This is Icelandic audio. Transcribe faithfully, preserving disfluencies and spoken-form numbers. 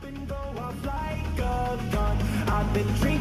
and go off like a gun. I've been drinking